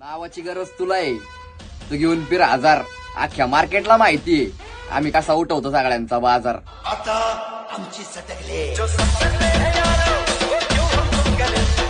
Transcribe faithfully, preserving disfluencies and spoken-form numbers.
नावाची गरज तुला आहे. तू घेऊन फिर हजार. अख्ख्या मार्केटला माहितीये आम्ही कसा उठवतो सगळ्यांचा बाजार. आता आमची सटकले